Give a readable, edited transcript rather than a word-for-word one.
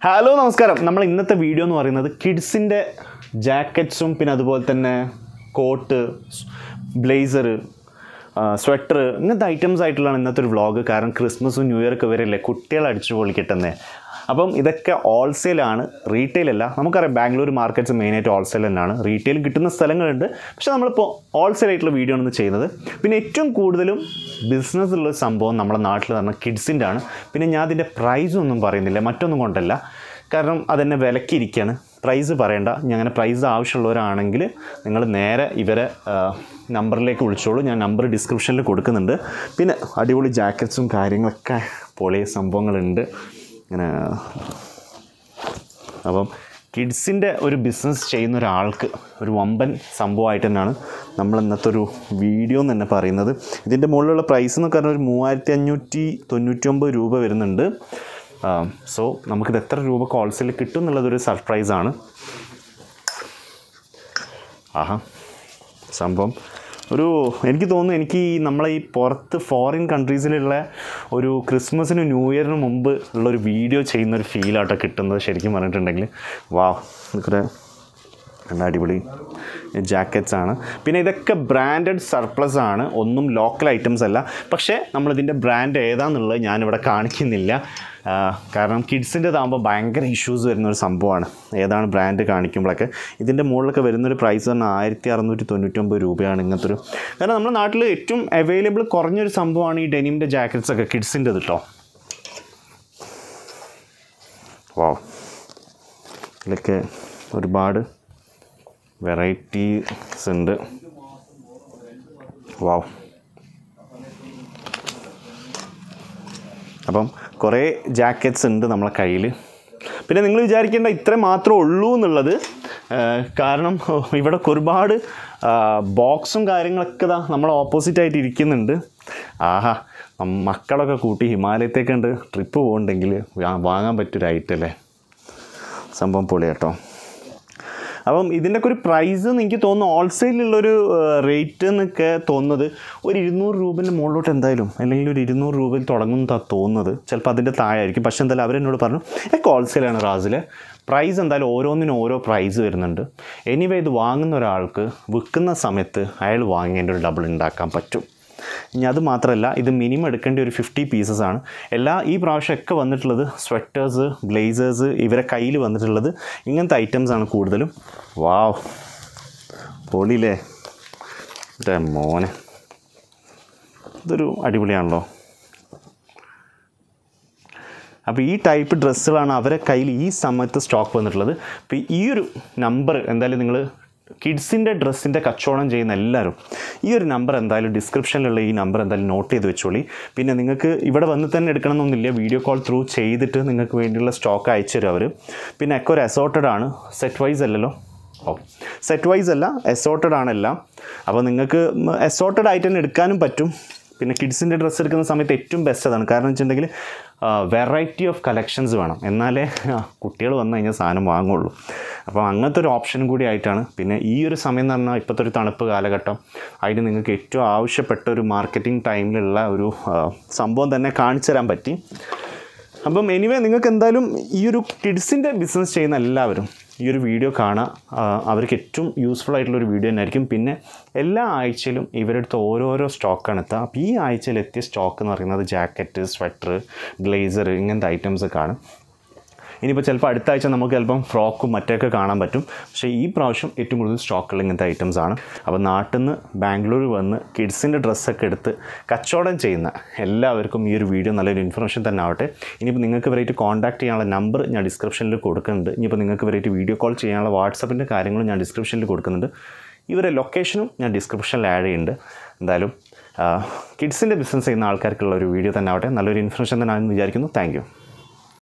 Hello നമസ്കാരം. നമ്മൾ ഇന്നത്തെ വീഡിയോ എന്ന് പറയുന്നത് കിഡ്സിൻ്റെ ജാക്കറ്റ്സും പിന്നെ അതുപോലെ തന്നെ കോട്ട്, ബ്ലേസർ, സ്വെറ്റർ ഇങ്ങനത്തെ ഐറ്റംസ് ആയിട്ടുള്ളതാണ് ഇന്നത്തെ ഒരു വ്ളോഗ്. കാരണം ക്രിസ്മസും ന്യൂ ഇയർ ഒക്കെ വരെയല്ലേ, കുട്ടികൾ അടിച്ചു പൊളിക്കട്ടെന്നേ. അപ്പം ഇതൊക്കെ ഹോൾസെയിലാണ്, റീറ്റെയിലല്ല. നമുക്കറിയാം ബാംഗ്ലൂർ മാർക്കറ്റ്സ് മെയിനായിട്ട് ഹോൾസെയിൽ തന്നെയാണ്. റീറ്റെയിൽ കിട്ടുന്ന സ്ഥലങ്ങളുണ്ട്, പക്ഷേ നമ്മളിപ്പോൾ ഹോൾസെയിലായിട്ടുള്ള വീഡിയോ ആണ് ചെയ്യുന്നത്. പിന്നെ ഏറ്റവും കൂടുതലും ബിസിനസ്സുള്ള സംഭവം നമ്മുടെ നാട്ടിൽ പറഞ്ഞാൽ കിഡ്സിൻ്റെ ആണ്. പിന്നെ ഞാൻ അതിൻ്റെ പ്രൈസൊന്നും പറയുന്നില്ല, മറ്റൊന്നും കൊണ്ടല്ല, കാരണം അതെന്നെ വിലക്കിയിരിക്കുകയാണ്. പ്രൈസ് പറയണ്ട. ഞാൻ അങ്ങനെ പ്രൈസ് ആവശ്യമുള്ളവരാണെങ്കിൽ നിങ്ങൾ നേരെ ഇവരെ നമ്പറിലേക്ക് വിളിച്ചോളൂ. ഞാൻ നമ്പർ ഡിസ്ക്രിപ്ഷനിൽ കൊടുക്കുന്നുണ്ട്. പിന്നെ അടിപൊളി ജാക്കറ്റ്സും കാര്യങ്ങളൊക്കെ പൊളിയ സംഭവങ്ങളുണ്ട് ഇങ്ങനെ. അപ്പം കിഡ്സിൻ്റെ ഒരു ബിസിനസ് ചെയ്യുന്ന ഒരാൾക്ക് ഒരു വമ്പൻ സംഭവമായിട്ട് തന്നെയാണ് നമ്മൾ ഇന്നത്തെ ഒരു വീഡിയോ എന്ന് തന്നെ പറയുന്നത്. ഇതിൻ്റെ മുകളിലുള്ള പ്രൈസ് എന്ന് പറഞ്ഞാൽ ഒരു 3599 രൂപ വരുന്നുണ്ട്. സോ നമുക്കിത് എത്ര രൂപക്ക് ഹോൾസെയിൽ കിട്ടും എന്നുള്ളതൊരു സർപ്രൈസാണ്. ആഹാ, സംഭവം ഒരു എനിക്ക് തോന്നുന്നു, എനിക്ക് നമ്മളെ ഈ പുറത്ത് ഫോറിൻ കൺട്രീസിലുള്ള ഒരു ക്രിസ്മസിനും ന്യൂ ഇയറിന് മുമ്പ് ഉള്ളൊരു വീഡിയോ ചെയ്യുന്നൊരു ഫീലാട്ടോ കിട്ടുന്നത് ശരിക്കും പറഞ്ഞിട്ടുണ്ടെങ്കിൽ. വാവ്, ഇതൊക്കെ നല്ല അടിപൊളി ജാക്കറ്റ്സ് ആണ്. പിന്നെ ഇതൊക്കെ ബ്രാൻഡഡ് സർപ്ലസ് ആണ്, ഒന്നും ലോക്കൽ ഐറ്റംസ് അല്ല. പക്ഷേ നമ്മളിതിൻ്റെ ബ്രാൻഡ് ഏതാണെന്നുള്ളത് ഞാനിവിടെ കാണിക്കുന്നില്ല. കാരണം കിഡ്സിൻ്റെതാകുമ്പോൾ ഭയങ്കര ഇഷ്യൂസ് വരുന്നൊരു സംഭവമാണ് ഏതാണ് ബ്രാൻഡ് കാണിക്കുമ്പോഴൊക്കെ. ഇതിൻ്റെ മുകളിലൊക്കെ വരുന്നൊരു പ്രൈസ് പറഞ്ഞാൽ 1699 രൂപയാണ് ഇങ്ങനത്തെ ഒരു. കാരണം നമ്മുടെ നാട്ടിൽ ഏറ്റവും അവൈലബിൾ കുറഞ്ഞൊരു സംഭവമാണ് ഈ ഡെനിമിൻ്റെ ജാക്കറ്റ്സൊക്കെ കിഡ്സിൻ്റെത് കേട്ടോ. വാവ്, ഇതിലൊക്കെ ഒരുപാട് വെറൈറ്റീസ് ഉണ്ട്. വാവ്, അപ്പം കുറേ ജാക്കറ്റ്സ് ഉണ്ട് നമ്മളെ കയ്യിൽ. പിന്നെ നിങ്ങൾ വിചാരിക്കേണ്ട ഇത്ര മാത്രമേ ഉള്ളൂ എന്നുള്ളത്. കാരണം ഇവിടെ ഒരുപാട് ബോക്സും കാര്യങ്ങളൊക്കെ ഇതാ നമ്മൾ ഓപ്പോസിറ്റായിട്ട് ഇരിക്കുന്നുണ്ട്. ആഹാ, മക്കളൊക്കെ കൂട്ടി ഹിമാലയത്തേക്കുണ്ട് ട്രിപ്പ് പോകുന്നുണ്ടെങ്കിൽ വാങ്ങാൻ പറ്റിയൊരു ഐറ്റം അല്ലേ. സംഭവം പൊളി കേട്ടോ. അപ്പം ഇതിൻ്റെയൊക്കെ ഒരു പ്രൈസ് എന്ന് എനിക്ക് തോന്നുന്നു ഹോൾസെയിലുള്ളൊരു റേറ്റ് എന്നൊക്കെ തോന്നുന്നത് ഒരു 200 രൂപേൻ്റെ മുകളിലോട്ട് എന്തായാലും, അല്ലെങ്കിൽ ഒരു 200 രൂപയിൽ തുടങ്ങുന്നതാണ് തോന്നുന്നത്. ചിലപ്പോൾ അതിൻ്റെ താഴായിരിക്കും. പക്ഷേ എന്തായാലും അവരെന്നോട് പറഞ്ഞു ഇതൊക്കെ ഹോൾസെയിലാണ് റാസിലെ. പ്രൈസ് എന്തായാലും ഓരോന്നിനും ഓരോ പ്രൈസ് വരുന്നുണ്ട്. എനിവേ ഇത് വാങ്ങുന്ന ഒരാൾക്ക് വിൽക്കുന്ന സമയത്ത് അയാൾ വാങ്ങിയതിൻ്റെ ഒരു ഡബിൾ ഉണ്ടാക്കാൻ പറ്റും. ഇനി അത് മാത്രമല്ല, ഇത് മിനിമം എടുക്കേണ്ട ഒരു 50 പീസസ് ആണ്. ഈ പ്രാവശ്യമൊക്കെ വന്നിട്ടുള്ളത് സ്വെറ്റേഴ്സ്, ബ്ലേസേഴ്സ്, ഇവരെ കയ്യിൽ വന്നിട്ടുള്ളത് ഇങ്ങനത്തെ ഐറ്റംസാണ് കൂടുതലും. വാവ്, പൊളിയില്ലേ എൻ്റെ മോനെ, ഇതൊരു അടിപൊളിയാണല്ലോ. അപ്പോൾ ഈ ടൈപ്പ് ഡ്രസ്സുകളാണ് അവരെ കയ്യിൽ ഈ സമയത്ത് സ്റ്റോക്ക് വന്നിട്ടുള്ളത്. അപ്പോൾ ഈ ഒരു നമ്പർ എന്തായാലും നിങ്ങൾ കിഡ്സിൻ്റെ ഡ്രസ്സിൻ്റെ കച്ചവടം ചെയ്യുന്ന എല്ലാവരും ഈ ഒരു നമ്പർ എന്തായാലും ഡിസ്ക്രിപ്ഷനിലുള്ള ഈ നമ്പർ എന്തായാലും നോട്ട് ചെയ്ത് വെച്ചോളി. പിന്നെ നിങ്ങൾക്ക് ഇവിടെ വന്ന് തന്നെ എടുക്കണമെന്നൊന്നുമില്ല, വീഡിയോ കോൾ ത്രൂ ചെയ്തിട്ട് നിങ്ങൾക്ക് വേണ്ടിയുള്ള സ്റ്റോക്ക് അയച്ചു തരും അവർ. പിന്നെ ഒക്കെ ഒരു അസോർട്ടഡ് ആണ്, സെറ്റ് വൈസ് അല്ലല്ലോ. സെറ്റ് വൈസ് അല്ല, അസോർട്ടഡ് ആണെല്ലാം. അപ്പോൾ നിങ്ങൾക്ക് അസോർട്ടഡ് ആയിട്ട് തന്നെ എടുക്കാനും പറ്റും. പിന്നെ കിഡ്സിൻ്റെ ഡ്രസ്സ് എടുക്കുന്ന സമയത്ത് ഏറ്റവും ബെസ്റ്റ് അതാണ്. കാരണം വെച്ചിട്ടുണ്ടെങ്കിൽ വെറൈറ്റി ഓഫ് കളക്ഷൻസ് വേണം, എന്നാലേ കുട്ടികൾ വന്നു കഴിഞ്ഞാൽ സാധനം വാങ്ങുള്ളൂ. അപ്പോൾ അങ്ങനത്തെ ഒരു ഓപ്ഷനും കൂടി ആയിട്ടാണ്. പിന്നെ ഈ ഒരു സമയം എന്ന് പറഞ്ഞാൽ ഇപ്പോഴത്തെ ഒരു തണുപ്പ് കാലഘട്ടം, അതിന് നിങ്ങൾക്ക് ഏറ്റവും ആവശ്യപ്പെട്ട ഒരു മാർക്കറ്റിംഗ് ടൈമിലുള്ള ഒരു സംഭവം തന്നെ കാണിച്ചു തരാൻ പറ്റി. അപ്പം എനിവേ നിങ്ങൾക്ക് എന്തായാലും ഈ ഒരു കിഡ്സിൻ്റെ ബിസിനസ് ചെയ്യുന്ന എല്ലാവരും ഈ ഒരു വീഡിയോ കാണാം. അവർക്ക് ഏറ്റവും യൂസ്ഫുൾ ആയിട്ടുള്ളൊരു വീഡിയോ തന്നെയായിരിക്കും. പിന്നെ എല്ലാ ആഴ്ചയിലും ഇവരുടെ അടുത്ത് ഓരോരോ സ്റ്റോക്കാണ് എത്തുക. അപ്പോൾ ഈ ആഴ്ചയിൽ എത്തിയ സ്റ്റോക്ക് എന്ന് പറയുന്നത് ജാക്കറ്റ്, സ്വെറ്റർ, ബ്ലേസർ ഇങ്ങനത്തെ ഐറ്റംസൊക്കെ ആണ്. ഇനിയിപ്പോൾ ചിലപ്പോൾ അടുത്ത ആഴ്ച നമുക്ക് ചിലപ്പം ഫ്രോക്കും മറ്റൊക്കെ കാണാൻ പറ്റും. പക്ഷേ ഈ പ്രാവശ്യം ഏറ്റവും കൂടുതൽ സ്റ്റോക്കുള്ള ഇങ്ങനത്തെ ഐറ്റംസാണ്. അപ്പോൾ നാട്ടിൽ നിന്ന് ബാംഗ്ലൂർ വന്ന് കിഡ്സിൻ്റെ ഡ്രസ്സൊക്കെ എടുത്ത് കച്ചവടം ചെയ്യുന്ന എല്ലാവർക്കും ഈ ഒരു വീഡിയോ നല്ലൊരു ഇൻഫർമേഷൻ തന്നെ ആവട്ടെ. ഇനിയിപ്പോൾ നിങ്ങൾക്ക് ഇവരായിട്ട് കോൺടാക്ട് ചെയ്യാനുള്ള നമ്പർ ഞാൻ ഡിസ്ക്രിപ്ഷനിൽ കൊടുക്കുന്നുണ്ട്. ഇനിയിപ്പോൾ നിങ്ങൾക്ക് ഇവരായിട്ട് വീഡിയോ കോൾ ചെയ്യാനുള്ള വാട്സപ്പിൻ്റെ കാര്യങ്ങളും ഞാൻ ഡിസ്ക്രിപ്ഷനിൽ കൊടുക്കുന്നുണ്ട്. ഇവരെ ലൊക്കേഷനും ഞാൻ ഡിസ്ക്രിപ്ഷനിൽ ആഡ് ചെയ്യുന്നുണ്ട്. എന്തായാലും കിഡ്സിൻ്റെ ബിസിനസ് ചെയ്യുന്ന ആൾക്കാർക്കുള്ള ഒരു വീഡിയോ തന്നെ ആവട്ടെ, നല്ലൊരു ഇൻഫർമേഷൻ തന്നെ ആണെന്ന് വിചാരിക്കുന്നു. Thank U.